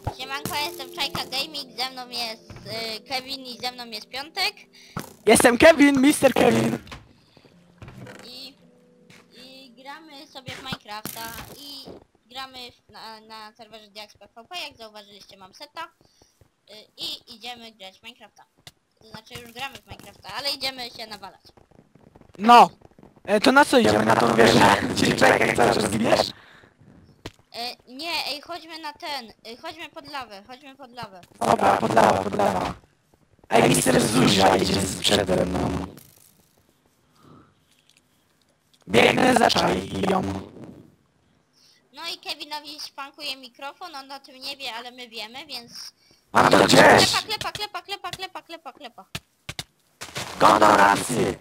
Siemanko, jestem Czajka Gaming, ze mną jest Kevin i ze mną jest Piątek. Jestem Kevin, Mr. Kevin. I gramy sobie w Minecrafta i gramy na serwerze Diax PvP, jak zauważyliście mam seta. I idziemy grać w Minecrafta. To znaczy już gramy w Minecrafta, ale idziemy się nawalać. No. To na co idziemy? Na tą wieżę? Gdzie Czajka chcesz, że zginiesz? Nie, ej, chodźmy na ten, chodźmy pod lawę, Dobra, pod lawa. Ej, Mr. Zuzia idzie przede mną. Biegnę za Czajką. No i Kevinowi szpankuje mikrofon, on o tym nie wie, ale my wiemy, więc... Mam to gdzieś! Klepa. Gonoracy!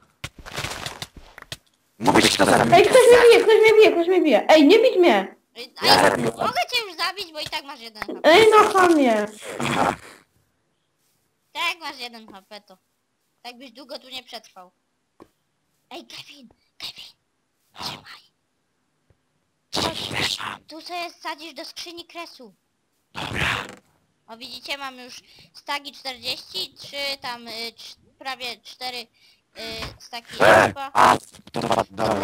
Mówisz, kto zabił? Ej, ktoś mnie bije. Ej, nie bić mnie! Mogę cię już zabić, bo i tak masz 1 HP. Ej, no chamie! Tak, masz 1 HP to. Tak byś długo tu nie przetrwał. Ej, Kevin! Trzymaj! Tu sobie sadzisz do skrzyni kresu. Dobra. O, widzicie, mam już stagi 40, 3 tam, prawie 4 staki chyba. Dobra.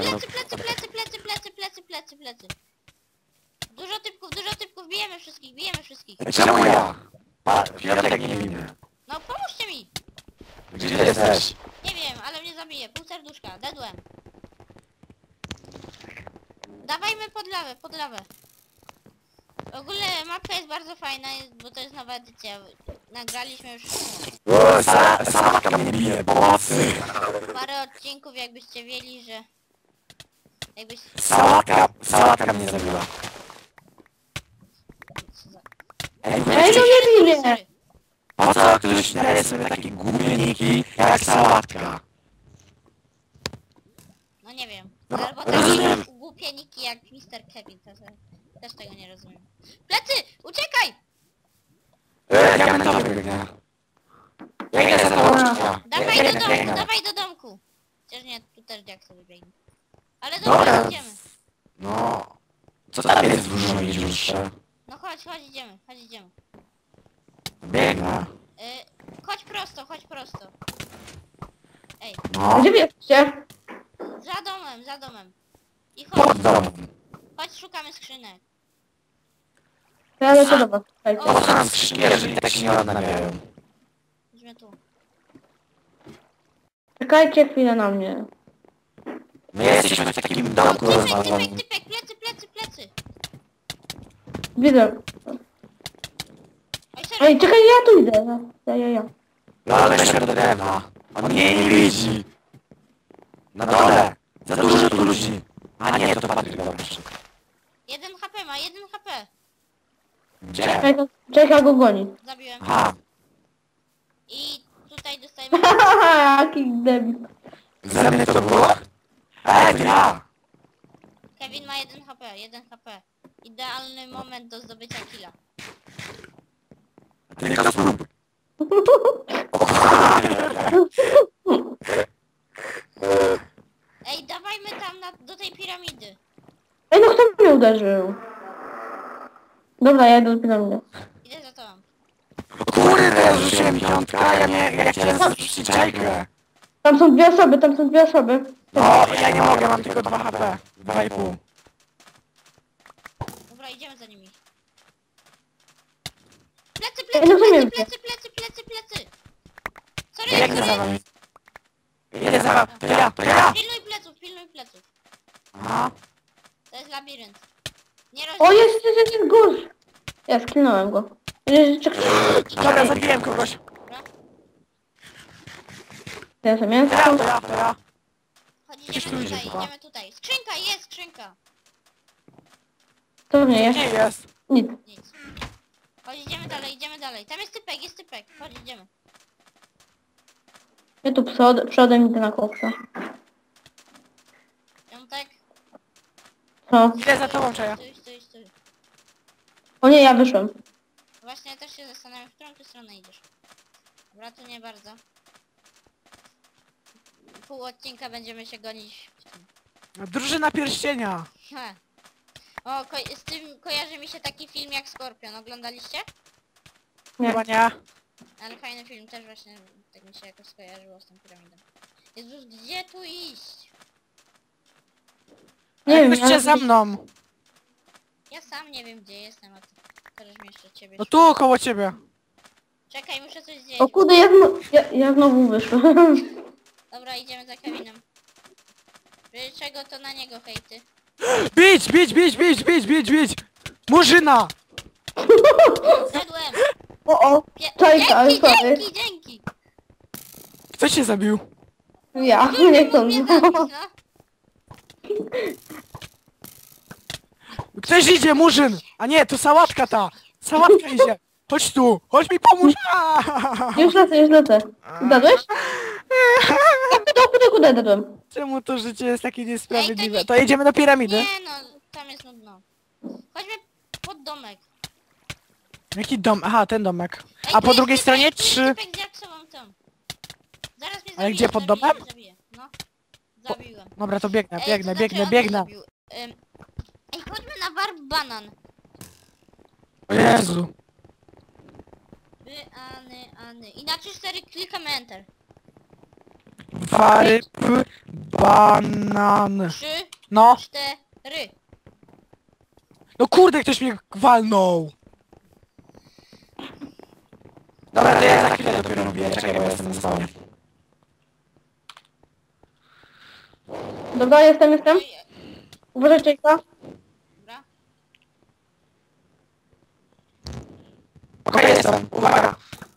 Plecy. Dużo typków, bijemy wszystkich. Czemu ja? Piotrek nie winny. No, pomóżcie mi! Gdzie jesteś? Nie wiem, ale mnie zabije. Pół serduszka, dedłem. Dawajmy pod lawę. W ogóle mapka jest bardzo fajna, bo to jest nowa edycja. Nagraliśmy już O, Sałaka mnie bije, pomocy! parę odcinków, jakbyście wiedzieli, że... Sałaka mnie zabiła. Ej, Ej, no nie bij mnie! Sorry. po co ktoś daje sobie takie gumieniki jak sałatka? No nie wiem. No, Albo rozumiem. takie głupie niki jak Mr. Kevin. Też tego nie rozumiem. Plecy! Uciekaj! Diamentowy biegnie. Biegnę za tobą, Czajka. Dawaj do domku! Chociaż nie, tu też jak sobie biegnie. Ale Dobra. dobra, idziemy. No... Co tam jest w różowej dziurze? No chodź, idziemy. Biegnę. Chodź prosto. Ej, No. Gdzie wy jesteście? za domem. I Pod domem. chodź, szukamy skrzynek. To ja lecę do was. Czekajcie. Po co nam skrzynie, jeżeli tak się nie odnawiają? Chodźmy tu. Czekajcie chwilę na mnie. My jesteśmy w takim domku rozwalonym. Typek, plecy. Widzę. Oj, sorry. Ej, czekaj, ja tu idę. Ja. No weźmy do drewna. On mnie nie widzi. Na dole. Za dużo tu ludzi. A nie, to Patryk dobrze. 1 HP ma, 1 HP. Gdzie? Czekaj, go goni. Zabiłem. Aha. I tutaj dostajemy... Haha, jaki debil. Za mnie to było? To ja. Kevin ma 1 HP. Idealny moment do zdobycia killa. Tylko spróbuj. Ej, dawajmy tam do tej piramidy. Ej, no kto mnie uderzył? Dobra, ja idę do piramidy. Idę za tobą. Kurde, rzuciłem piątka, ja chciałem zrzucić Czajkę. Tam są dwie osoby. No, ja nie mogę, mam tylko 2 HP. 2,5. Dobra, idziemy za nimi. Ej, no zamiast. Plecy. Biegnę za Sorry. wami. Jedę za wami. To ja. Pilnuj pleców. Aha. To jest labirynt. Nie O, jest gór. Ja sklinąłem go. Dobra, zabiłem kogoś. Dobra. Ja sobie miałem To ja. Chodź, Gdzieś tu idzie chyba. idziemy tutaj. Skrzynka. To nie Gdzie jest. jest? Nic. Nic. Chodź, idziemy dalej. Tam jest typek. Chodź, idziemy. Ja tu przodem idę na koksa. Piątek. Co? Idę za tobą, Czaja. Stój. O nie, ja wyszłem. Właśnie ja też się zastanawiam, w którą ty stronę idziesz. Dobra, to nie bardzo. Pół odcinka będziemy się gonić w tym. Drużyna pierścienia. Ha. O, z tym kojarzy mi się taki film jak Skorpion. Oglądaliście? Nie. Chyba nie. Ale fajny film, też właśnie tak mi się jakoś skojarzyło z tą piramidą. Jezus, gdzie tu iść? Nie wiem, Chodźcie za mną. Ja sam nie wiem gdzie jestem, a ty teraz mi jeszcze ciebie No szukać. tu, koło ciebie. Czekaj, muszę coś zjeść. O kurde, ja znowu wyszłem. Dobra, idziemy za Kevinem. Czego to na niego hejty? Bić, bić, bić, bić, bić, bić, bić. Murzyna. Zjadłem! O, czajka, Dzięki, sorry. dzięki! Kto cię zabił? Ja, Kurde, nie mógł mnie chcę. zabić, no. Ktoś idzie, murzyn. A nie, to sałatka ta. Sałatka idzie. Chodź tu, chodź mi pomóż. Już lecę. Zgadłeś? Kudę dadłem. Czemu to życie jest takie niesprawiedliwe? Ej, To jedziemy do piramidy. Nie no, tam jest nudno. Chodźmy pod domek. Jaki dom? Aha, ten domek. Ej, A tu po jest drugiej typek, stronie tu jest 3. typek z jaksową tą. Zaraz mnie Ale zabije, gdzie, pod zabije, domem? zabije. No. Zabiłem. Dobra, to biegnę, Ej, biegnę, to znaczy biegnę, on biegnę. mnie zabił. Ej, chodźmy na warp banan. O Jezu. Any. I na 3-4 klikamy enter. Waryp, banan. 3, No. 4. No kurde, ktoś mnie walnął. Dobra, to ja za chwilę dopiero robię. Czekaj, bo jestem na spawnie. Dobra, jestem. Oj, Uważaj, czajka. dobra. Okej, jestem. Uwaga.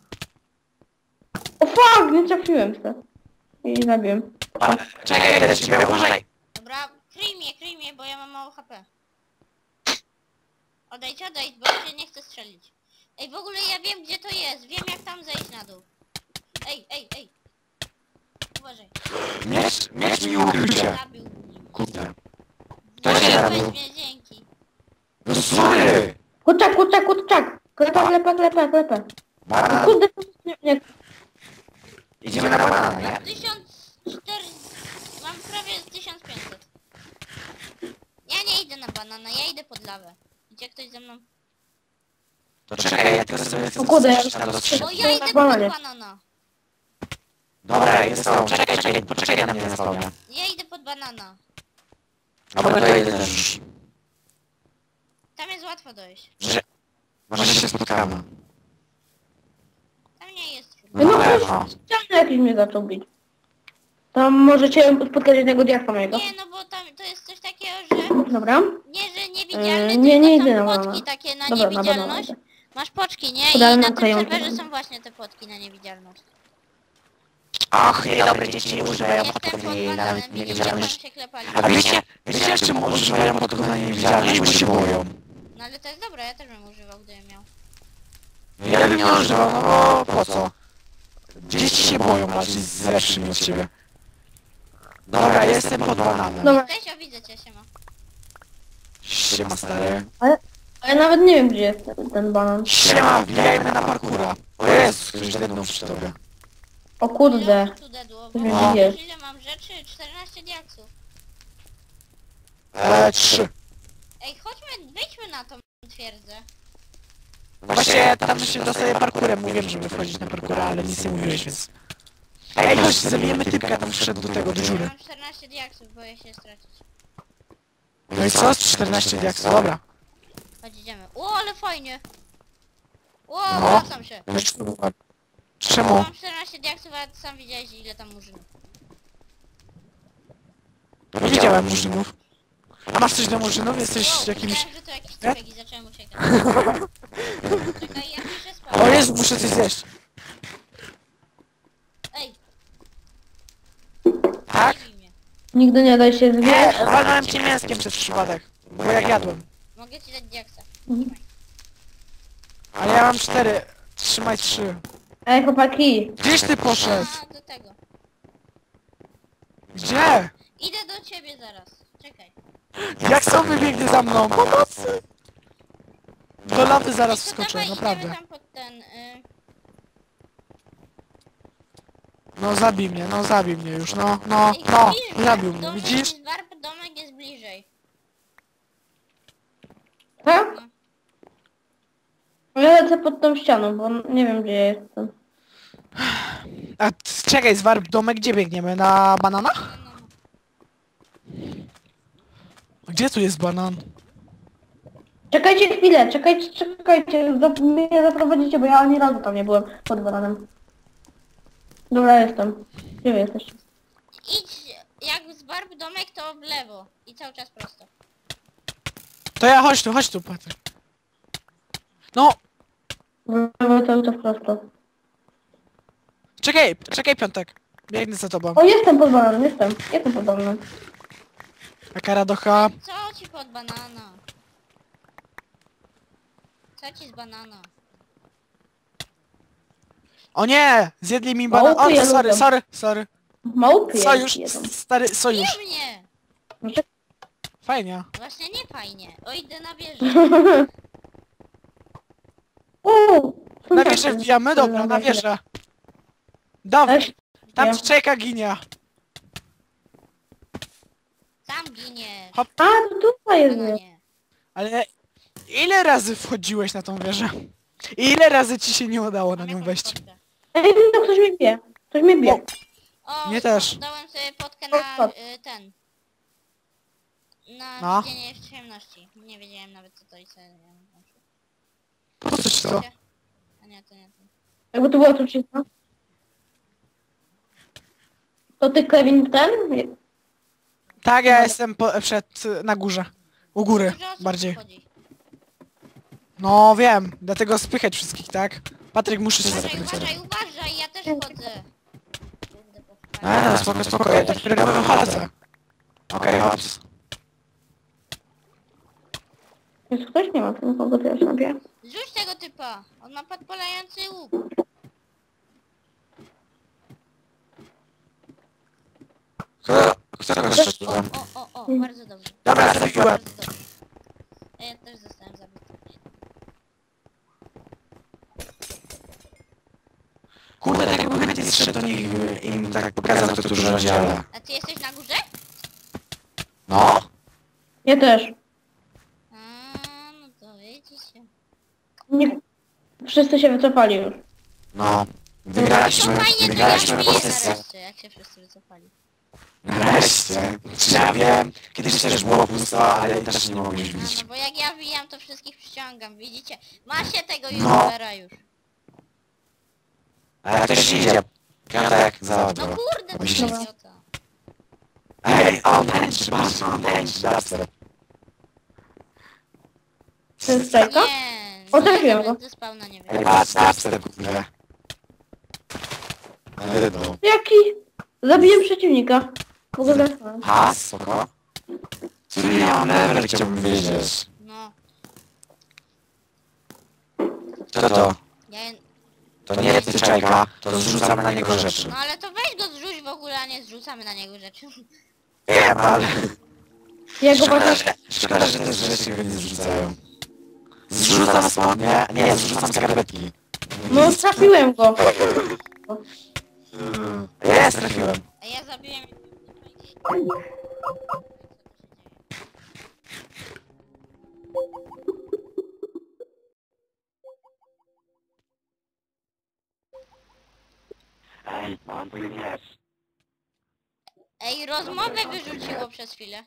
O fuck, nie trafiłem się. I zabiłem. Czekaj, jeden ci miał, uważaj. Dobra, kryj mnie, bo ja mam mało HP. Odejdź, bo się nie chcę strzelić. Ej, w ogóle ja wiem gdzie to jest, wiem jak tam zejść na dół. Ej. Uważaj. Miecz mi ukrył się. Zabił mnie. Kurde. To się Zabiłeś zabił. mnie, dzięki. No sorry. Kurczak. Klepę. Banan. Kurde, nie. Idziemy na banana, nie? Mam 1400... Mam prawie 1500. Ja nie idę na banana, ja idę pod lawę. Idzie ktoś ze mną? To czekaj, ja tylko sobie chcę O kurde, dostrzec na Bo dostrzec. ja idę pod bananie. banana. Dobra, jest to. Czekaj, poczekaj na mnie na spawnie. Ja idę pod banana. Dobra, to ja idę też. Tam jest łatwo dojść. Może się spotkamy. Tam nie jest trudno. No, Na pewno. ściany jakiś mnie zaczął bić. Tam możecie spotkać jednego diaksa mojego. Nie, no bo tam to jest coś takiego, że... Dobra. Nie, że niewidzialny, nie tylko idę są na potki banana. takie na Dobra, na niewidzialność. banana. Masz poczki, nie? I Podałem na na tym klejący. serwerze są właśnie te potki na niewidzialność. Ach, nie, dobre dzieci nie używają Jestem pod podków na bananem, widzicie, tam niewidzialność. się klepali. A wiecie czemu używają podków na niewidzialność? Bo się boją. No ale to jest dobre, ja też bym używał, gdybym miał. Ja bym nie używał, no bo po co? Dzieci się boją raczej z lepszymi od siebie. Dobra, jestem pod bananem. Dobra. Cześć, o widzę cię, siema. Siema stary. A ja nawet nie wiem gdzie jest ten banan. Siema, wbijajmy na parkura. O Jezus, ktoś dednął przy tobie. O kurde. Ile tu dedło? Bo No. ile mam rzeczy? 14 diaksów. 3. Ej, wejdźmy na tą twierdzę. Właśnie tam się dostaje parkurem, mówiłem, żeby wchodzić na parkura, ale nic nie mówiłeś, więc... Ej, chodź, zabijemy typka, tam wszedł do tego, do Ja dziury. mam 14 diaksów, boję się stracić. No i co? 14 diaksów, dobra. Chodź, idziemy. O, ale fajnie. O, No. wracam się. Czemu? Mam 14 diaksów, a sam widziałeś ile tam murzynów. Nie widziałem murzynów. A masz coś do murzynów? Jesteś Wow, jakimś... myślałem, że to jakiś typek i zacząłem uciekać. Czekaj, ja piszę O sprawę. Jezu, muszę coś zjeść. Ej, Tak? zabij mnie. Nigdy nie daj się Nie, zwiedzić. walnąłem cię mięskiem przez przypadek. Bo jak jadłem. Mogę ci dać diaksa. Ale ja mam 4. Trzymaj 3. Ej chłopaki. Gdzieś ty poszedł? A, do tego. Gdzie? Idę do ciebie zaraz. Czekaj. Jak są wybiegnie za mną? Pomocy! Do lawy zaraz To wskoczę, dawaj, naprawdę. idziemy tam pod ten... No zabij mnie już, no, Ej, widzisz, zabił mnie, domek widzisz? jest warp, domek jest bliżej. Ja lecę pod tą ścianą, bo nie wiem gdzie ja jestem. A czekaj, zwarp domek, gdzie biegniemy? Na banana? No. Gdzie tu jest banan? Czekajcie chwilę, czekajcie, mnie zaprowadzicie, bo ja ani razu tam nie byłem pod bananem. Dobra, jestem. Gdzie wy jesteście? Idź, jak zbarb domek, to w lewo. I cały czas prosto. To ja, chodź tu, Patryk. No, W lewo cały czas prosto. czekaj, Piątek. Biegnę za tobą. O, jestem pod bananem, jestem pod bananem. Taka radocha. Co ci pod banana? Co ci z banana? O nie! Zjedli mi banan. Małpy ja O, lubię. sorry. Małpy Sojusz, jedzą. stary, sojusz. Nie mnie! No, czekaj. Fajnie. Właśnie nie fajnie. O, idę na wieżę. Na wieżę wbijamy? Dobra, na wieżę. Dawaj, tam ci czeka ginia. Sam ginie. Hop. A, to tutaj jest. Bananie. Ale ile razy wchodziłeś na tą wieżę? I ile razy ci się nie udało na Mam nią jakąś wejść? potkę. Ej, no ktoś mnie bije. Ktoś mnie bije. O, Mnie też. dałem sobie potkę na ten. Na No. widzenie w ciemności. Nie wiedziałem nawet co to i co. Po co ci to? A nie, to nie to. Jakby to była trucizna. To ty, Kevin, ten? Tak, ja jestem na górze. U góry, Dużo osób bardziej. wchodzi. No wiem, dlatego spychać wszystkich, tak? Patryk, muszę się Uważaj, zakręcić. uważaj, ja też wchodzę. Kurde, powstałem. Spoko, ja dopiero wychodzę. Okej, hops. Jest ktoś? Nie ma kogo to ja sobie. Rzuć tego typa, on ma podpalający łuk. Którego strzeliłem? O, bardzo dobrze. Dobra, trafiłem. Bardzo dobrze. A ja też zostałem zabity. Kurde, tak jakby nawet nie strzedł do nich im tak pokazał, kto tu rządzi, ale... A ty jesteś na górze? No. Ja też. A, no to widzicie. Nie... Wszyscy się wycofali już. No. To Wygraliśmy fajnie, to ja po piję sesji. nareszcie, jak się wszyscy wycofali. Nareszcie. Ja wiem, kiedyś też było pusto, ale też nie mogłeś A, widzieć. no bo jak ja wijam, to wszystkich przyciągam, widzicie? Macie tego No. youtubera już. Ale ktoś idzie. Piątek, No załatwił. kurde, to Myślę. jest idiota. Ej, on nęci, patrz, on nęci, dubstep. To jest Jajka? Nie, O, trafiłem go. ze spawna nie Ej, wiem. patrz, dubstep, kurde. Ale no. Jaki? Zabiję przeciwnika. W ogóle... Ha, spoko. Który ja mam level, chciałbym wiedzieć. No, Kto to? ja... To nie jest czajka, to zrzucamy na niego rzeczy. No ale to weź go zrzuć w ogóle, a nie zrzucamy na niego rzeczy. Wiem, ale... Ja go Szkoda, właśnie... szkoda, że te rzeczy go nie zrzucają. Zrzucam spodnie? Nie, zrzucam skarpetki. No, trafiłem go. Jest, trafiłem. A ja zabiłem... Ej, mam tu miecz. Ej, rozmowę wyrzuciło przez chwilę.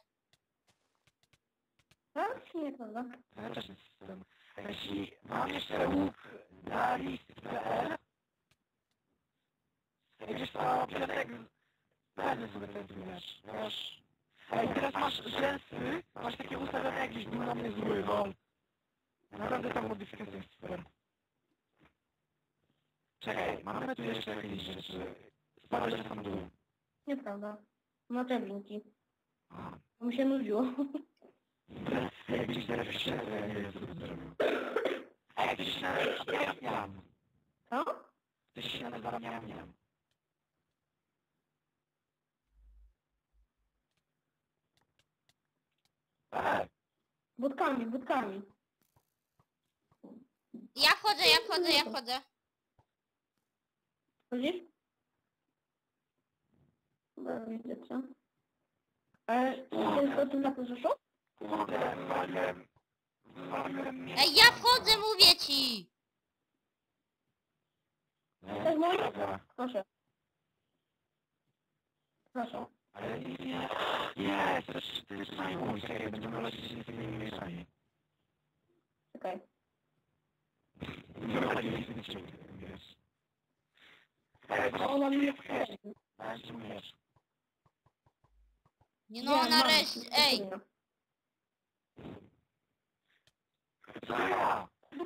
Tak? Nie, prawda? Ja też jestem. Jeśli mam jeszcze łuk na list.pl. Wiesz co, Piotrek, bardzo sobie ten miecz, wiesz? Ej, teraz masz rzęsy, masz takie ustawione jakbyś był na mnie zły, no. Naprawdę ta modyfikacja jest super. Czekaj, mamy tu jeszcze jakieś rzeczy. Sprawdzę, że tam dół. Nieprawda. Ma drabinki. A. Bo mi się nudziło. Jakbyś teraz jeszcze, to ja nie wiem, co bym zrobił. A jak tyś się nazywa, miałem. Co? Tyś się nazywa, miałem. Budkami. Ja wchodzę. Widzisz? Dobra, widzę co. Ale jest o tym na to zeszło? Kurde, wywaliłem Ej, ja wchodzę, mówię ci! No, To jest mój? dobra. Proszę. Proszę. Ale nie, to jest mój, czekaj, będziemy lecieć się z tymi mieszami. Czekaj. Dobra, nie wiesz. No ona mnie wchodzi. Wiesz. Nie no, nareszcie, ej! Co ja?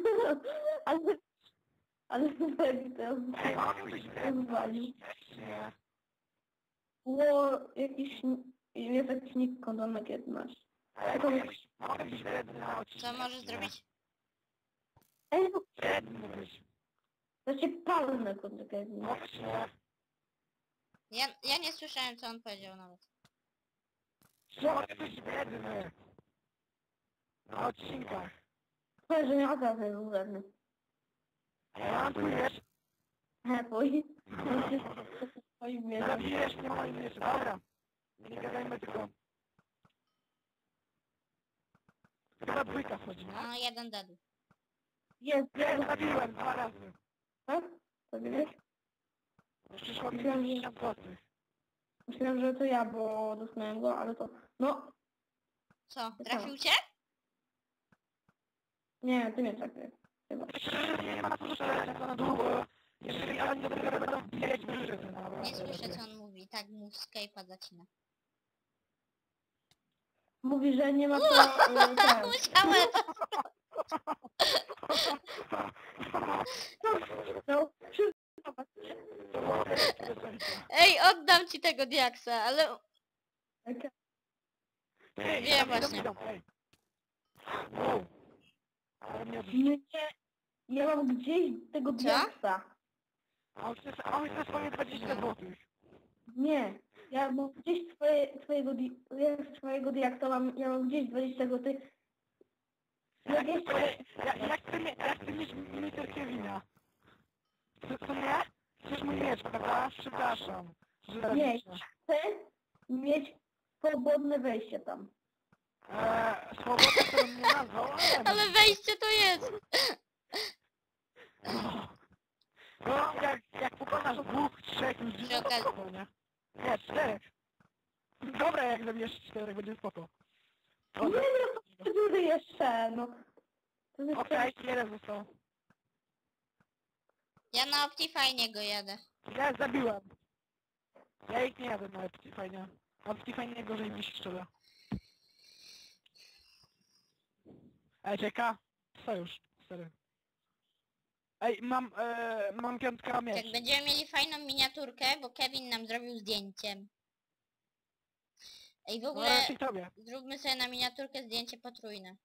Ale teraz Ej, mam być zwalił. nie. Było jakiś... Jest jakiś nick kondomek jak masz. Mogę być wredny na odcinku. Co możesz zrobić? Ej, no, Wredny być. to się palne kondomek. Właśnie. Ja nie słyszałem, co on powiedział nawet. Mogę być wredny. Na odcinkach. Powiem, że nie okazję był żadny. A ja mam tu wiesz. Twój. Twój mierze. Zabijesz mnie moim jeszcze. Dobra. Nie gadajmy tylko. Chyba dwójka wchodzi, nie? No, jeden dead. Jest, Nie, zabiłem 2 razy. tak? To wiesz? Przyszło mi Myślałem, że- 50 złotych. Myślałem, że to ja, bo dotknąłem go, ale to... No, Co, trafił cię? nie, ty nie trafiłeś. Chyba. Myślę, że nie ma co strzelać na długo. Jeżeli oni do tego będą bijać wyżej. Nie słyszę, co on mówi. Tak mu Skype'a zacina. Mówi, że nie ma co... ten. Musiałem! No, Ej, oddam ci tego diaksa, ale... Wiem właśnie. Wow. Ale mnie Nie, ja mam gdzieś tego diaksa. a on chce swoje 20 złotych. Nie, ja mam gdzieś swojego diaksa, ja mam gdzieś 20 zł. Ja chcę mieć liter Kevina. Co nie? Chcesz mój miecz, prawda? Przepraszam. Nie, chcę mieć swobodne wejście tam. Swoboda, którą mnie nazwał, Ale wejście to jest! No, jak pokonasz 2, 3 ludzi, Przy no to okazji- spoko, nie? Nie, 4. Dobra, jak zabijesz 4, będzie spoko. Nie wiem, co duży jeszcze, no. To jest Okej, jeden został. Ja na Optifine go jadę. Ja zabiłem. Ja ich nie jadę na Optifine. Optifine gorzej mi się strzela. Ej, czeka. Sojusz, 4. Ej, mam piątka miecz. Jak będziemy mieli fajną miniaturkę, bo Kevin nam zrobił zdjęciem. Ej, w No ogóle raczej tobie. zróbmy sobie na miniaturkę zdjęcie potrójne.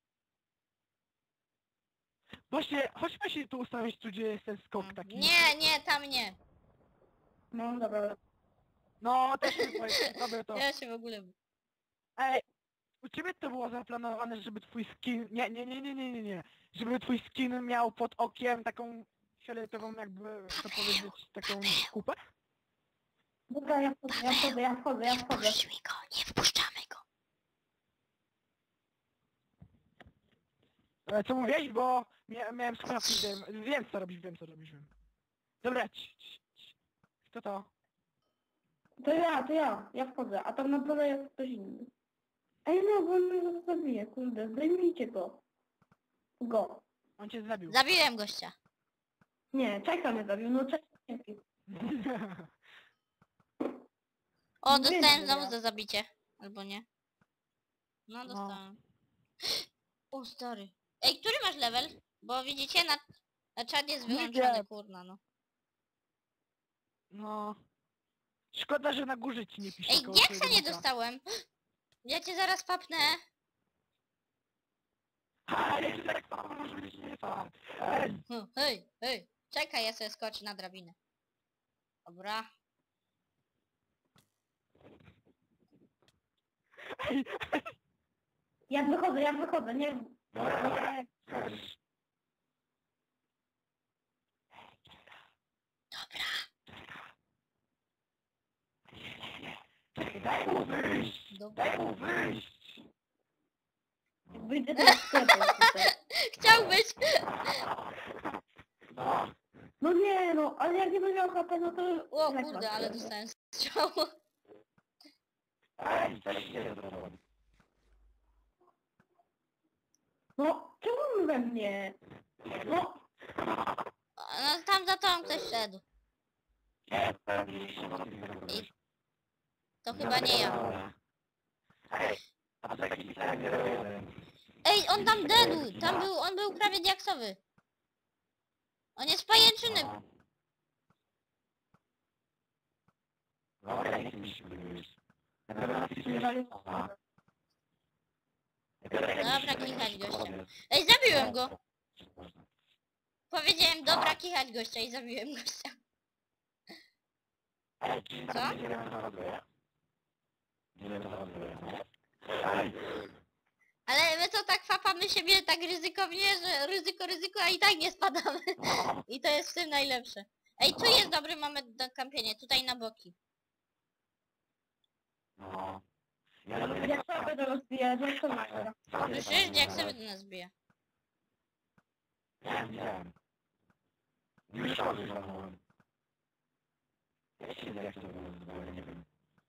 Właśnie, chodźmy się tu ustawić, tu gdzie jest ten skok taki. Nie, tam nie. No dobra. No, też mi powiedz, sobie to. Ja się w ogóle... Ej, u ciebie to było zaplanowane, żeby twój skin... Nie. Żeby twój skin miał pod okiem taką fioletową jakby, co powiedzieć, taką kupę? Dobra, ja wchodzę. Puść mi go, nie wpuszczamy go. Co mówiłeś, bo miałem słuchawki, wiem co robisz. Dobra, kto to? To ja wchodzę, a tam na dole jest ktoś inny. Ej no, bo on mnie zabije, kurde, zdejmijcie go. On cię zabił. Zabiłem gościa. Nie, Czajka mnie zabił, no Czajka nie. O, Nie dostałem wiem, znowu ja. za zabicie. Albo nie. No, dostałem. O, stary. Ej, który masz level? Bo widzicie, na czat jest Nie wyłączony, wiem. kurna, no. No. Szkoda, że na górze ci nie pisze. Ej, koło diaksa twojego nie nika. dostałem. Ja cię zaraz papnę. Ale ty tak samo może być nie fart. Ej, Hej. Czekaj, ja sobie skoczę na drabinę. Dobra. ej. Ja wychodzę, nie. Dobra. Czekaj, daj mu wyjść. Dobra. Daj mu wyjść. Wyjdę do sklepu tutaj. Chciałbyś! No. No nie no, ale jak nie będę miał HP, no to... O jak kurde, masz ale HP? dostałem strzał. Ej, coś się zrobiło. No, czemu we mnie? No, No tam za tobą ktoś szedł. Nie, pewnie się I to chyba nie ja. Ej, a to jakiś tak nie robię. Ej, on tam dedł! On był prawie diaksowy. On jest pajęczyny. Dobra, nie chcę mi się wyjść. Dobra, kichać gościa. Ej, zabiłem go! Powiedziałem dobra, kichać gościa i zabiłem gościa. Co? Ale my to tak fapamy siebie tak ryzykownie, że ryzyko, a i tak nie spadamy. I to jest w tym najlepsze. Ej, tu jest dobry moment do kampienia, tutaj na boki. jak to będę rozwijać, jak to będę. Słyszysz? Jak sobie do nas bije. Nie. Już szkoły zamówiłem. Ja się jak to było, nie wiem.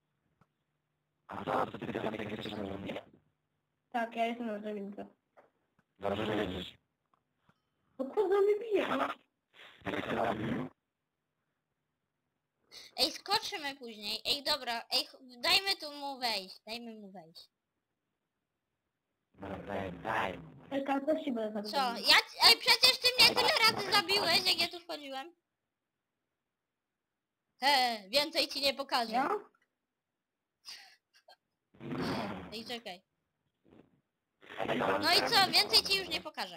A co ty tam jak jesteś na mnie? Tak, ja jestem na drewince. Dobrze, że wiedzieć. No kurde, mnie bije. Jak się robił? Ej, skoczymy później. Ej, dobra. Ej, dajmy tu mu wejść. Dajmy mu wejść. Daj. Elka, też ci będę Co? Ej, przecież ty mnie tyle razy zabiłeś, jak ja tu wchodziłem. Więcej ci nie pokażę. Ja? Ej, czekaj. No i co? Więcej ci już nie pokażę.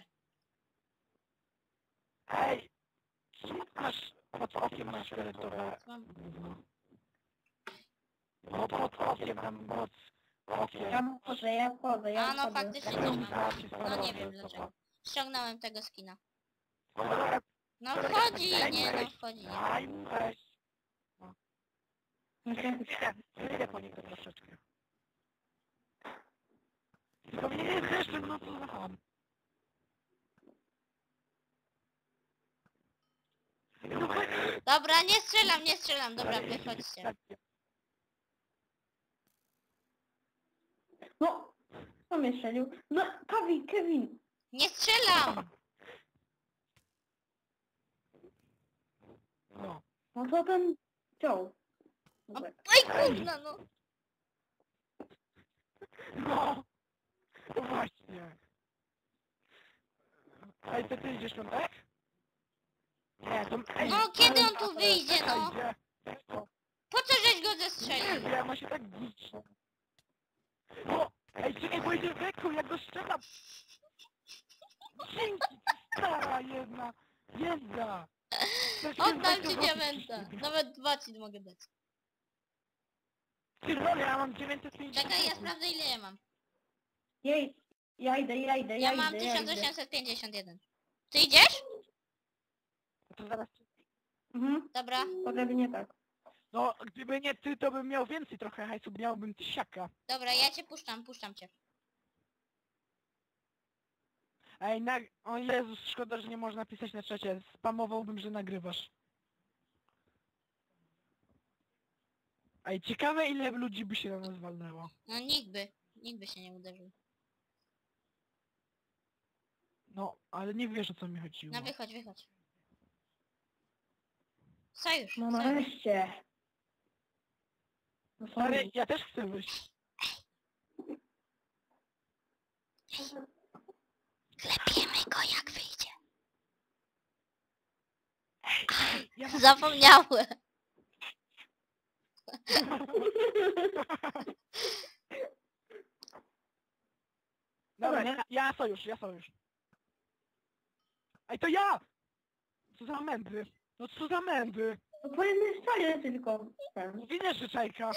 Ej! Masz pod okiem masz fioletowe. Mam. No pod okiem mam moc. Ja wchodzę, ja A no wchodzę. faktycznie też mam. No nie wiem dlaczego. Ściągnąłem tego skina. No wchodzi, nie no wchodzi. Daj mu wejść. Wyjdę po niego troszeczkę. Tylko mnie nie zresztą, no co za ham. Dobra, nie strzelam. Dobra, wychodźcie. No, kto mnie strzelił? No, Kevin. Nie strzelam! No. No co ten wziął? O, ej kurna no! No. No właśnie. Ej, to ty idziesz tam, tak? Nie, to... Ej, No, kiedy on tu wyjdzie, no? Idzie. Po co żeś go zestrzelił? Ja ma się tak bić. No, ej, czekaj, bo idzie weku, jak go strzelam. Dzięki, stara jedna. Jezda. Oddam ci diamenta. Nawet 2 ci mogę dać. Ty role, ja mam 950. Czekaj, ja sprawdzę ile ja mam. Jej, ja idę. Ja mam 1851. Ty idziesz? To zaraz... Mhm, Dobra, potem nie tak. No, gdyby nie ty, to bym miał więcej trochę hajsu, miałbym tysiaka. dobra, ja cię puszczam cię. Ej, o Jezus, szkoda, że nie można pisać na czacie. Spamowałbym, że nagrywasz. Ej, ciekawe ile ludzi by się na nas walnęło. No nikt by się nie uderzył. No, ale nie wiesz o co mi chodziło. No wychodź. Sojusz. No nareszcie. No Ale sorry. ja też chcę wyjść. Klepiemy go jak wyjdzie. Ja Zapomniałem. Dobra, ja sojusz. Ej, to ja! Co za mędy? No co za mędy? No po jednej stronie tylko. Widzę, że czajka.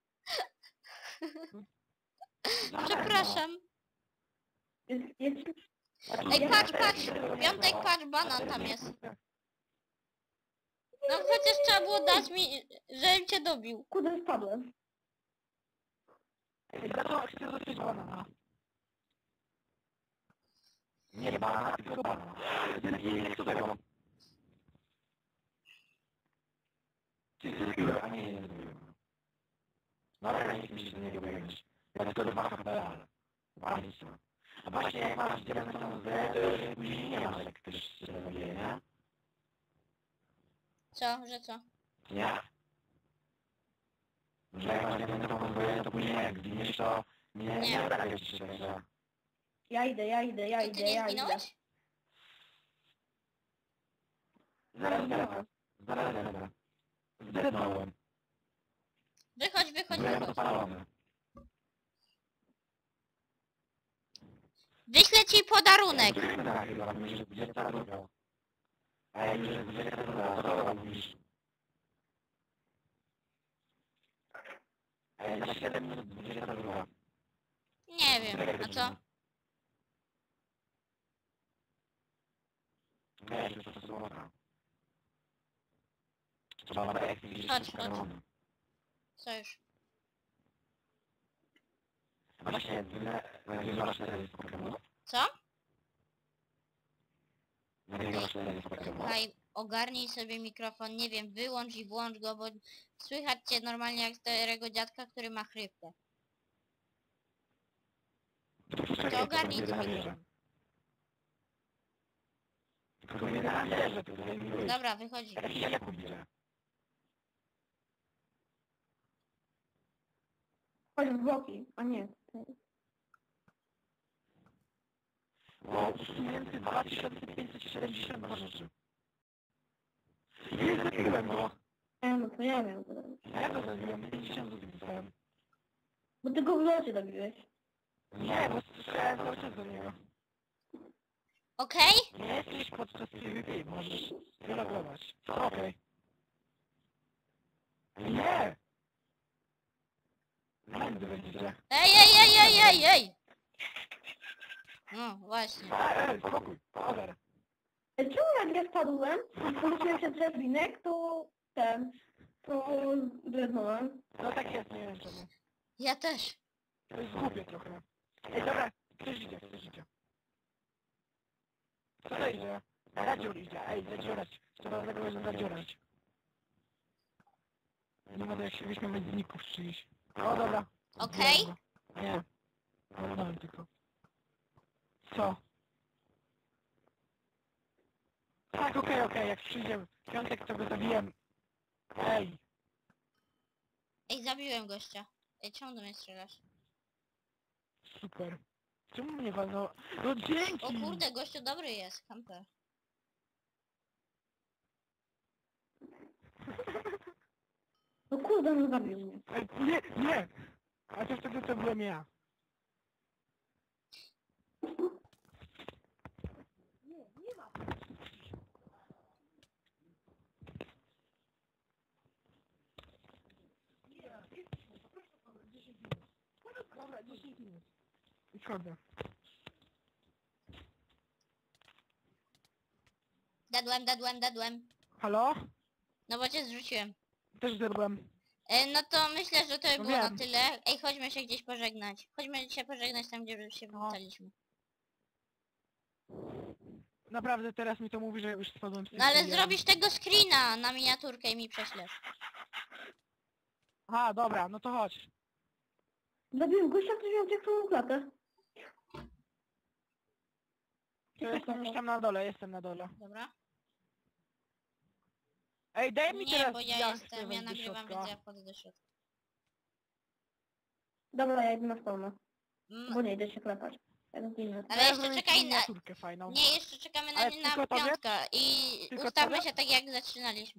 Przepraszam. Jest... Ej, patrz. Piątek, patrz, banan tam jest. No chociaż trzeba było dać mi, żebym cię dobił. Kurde, spadłem. Ej, za to chcę dostać banana. Nie banana, tylko banana. Nie chcę tego. nie zrobiłem. Dobra, nikt mi się do niego wyjąć. Ja to do masa ale bardzo. A właśnie jak masz dziewiątą Z, to już później nie ma, jak ktoś się robi, nie? Co? Że co? Nie. Że jak masz dziewiątą Z, to później jak zginiesz, to nie wydaje ci się, że... Ja idę, ja idę, ja To ty idę, nie ja idę. zginąłeś? Zaraz. Zdechnąłem. Wychodź, wychodź, Byłem wychodź. odpalony. Wyślę ci podarunek. Tak, chyba mówisz, że 22. A jak już jest 22, to co mówisz? A jak za 7 minut 22. Nie wiem, a co? Wiesz, że to słowa. Trzeba tak jak widzisz, Chodź, wszystko chodź. normalne. Co już? Właśnie, nagrywasz teraz z Pokemonów? Co? Nagrywasz teraz z Pokemonów? Słuchaj, ogarnij sobie mikrofon, nie wiem, wyłącz i włącz go, bo słychać cię normalnie jak starego dziadka, który ma chrypkę. To ogarnij to mikrofon. Tylko nie nabierze tutaj mi wyjść. Dobra, wychodzi. Jakiś Jakub idzie. Chodź w boki, a nie. Bo usunięty 2572 rzeczy. Nie zrobiłem go. No to ja miałem to zrobić. Ja to zrobiłem, 50 zł dostałem. Bo ty go w locie dobiłeś. Nie, bo słyszałem cały czas do niego. Okej? Nie jesteś podczas PvP, możesz nie logować. Okej. Nie! Nigdy będziecie. Ej! No, właśnie. Spokój, poder. Czemu jak ja spadłem, poruszyłem się z drabinek, to drewnąłem. No tak jest, nie wiem czemu. Ja też. To jest głupie trochę. Ej, dobra, ktoś idzie. Co to idzie? Radziur idzie, ej, zadziurać. Trzeba z tego zadziurać. Nie ma to jak się wyśmiać z ników czyjś. O, dobra. Okej? Zdjąłem go. Nie. Oglądałem tylko. Co? Tak, okej, jak przyjdzie piątek, to go zabiję. Ej, Ej, zabiłem gościa. Ej, czemu do mnie strzelasz? super. Czemu mnie walno? No dzięki! O kurde, gościu dobry jest, kamper. No kurde, no zabił mnie. Ej, nie! A to wtedy to byłem ja. Dobra, 10 minut. I schodzę. Dadłem. Halo? No bo cię zrzuciłem. Też zerwałem. No to myślę, że to by No było na wiem. tyle. Ej, chodźmy się gdzieś pożegnać. Chodźmy się pożegnać tam, gdzie się No. wracaliśmy. Naprawdę teraz mi to mówi, że już spadłem z tej No ale kariery. zrobisz tego screena na miniaturkę i mi prześlesz. A, dobra, no to chodź. Zabiłem gościa, który miał diaksową klatę. To jestem już tam na dole, jestem na dole. Dobra? Ej, daj mi Nie, teraz bo ja chcę jestem, ja wejść do nagrywam, środka. więc ja wchodzę do środka. Dobra, ja idę na stronę. Mm, Bo nie idę się klepać. Jak zginę. Ale Teraz jeszcze zrobię czekaj na... miniaturkę fajną. Nie, jeszcze czekamy Ale na tylko tobie? piątkę i Tylko ustawmy tobie? się tak jak zaczynaliśmy.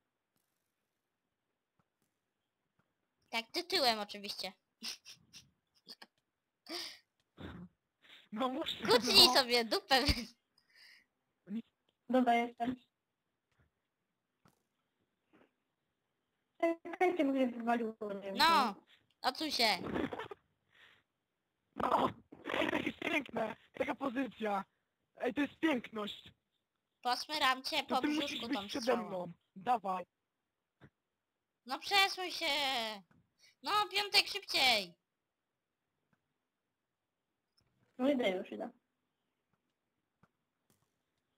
Tak, ty tyłem oczywiście. No muszę. Kucnij no. sobie dupę. Dobra, jestem. Czekajcie, bo mnie wywaliło. Nie wiem, No, odsuń się. No, ej, to jest piękne, taka pozycja. Ej, to jest piękność. Posmyram cię To po ty musisz brzuszku być tą przede strzałą. mną. Dawaj. No przesuń się. No, piątek szybciej. No idę już, idę.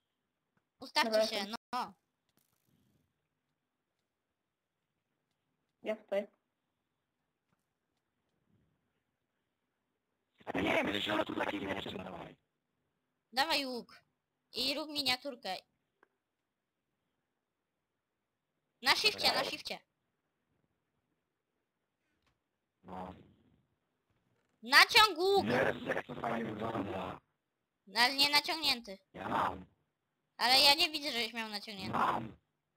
Ustawcie Dobra, się, jestem. no. Ja stoję. Ale nie wiem, że tu takie rzeczy dawaj. Dawaj łuk. I rób miniaturkę. Na shifcie, na shifcie. No. Naciąg łuk! Jezu, jak to fajnie wygląda. Ale nie naciągnięty. Ja mam. Ale ja nie widzę, żebyś miał naciągnięty. Mam.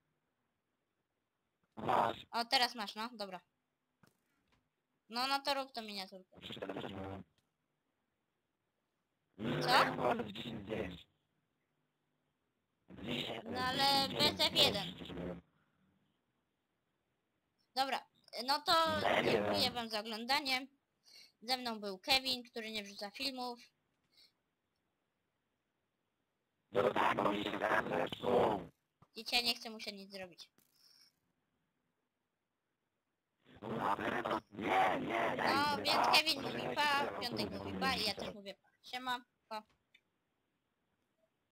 Masz. O, teraz masz, no, dobra. No to rób tą miniaturkę. Przecież teraz też mam. Co? Może w 10 zdjęć. No ale bez F1. Dobra, no to dziękuję wam za oglądanie. Ze mną był Kevin, który nie wrzuca filmów. No tak, bo mi się teraz zepsuł. Dzisiaj nie chcę mu się nic zrobić. No na pewno. Nie, No więc Kevin mówi pa, Piątek mówi pa i ja też mówię pa. Siema, pa.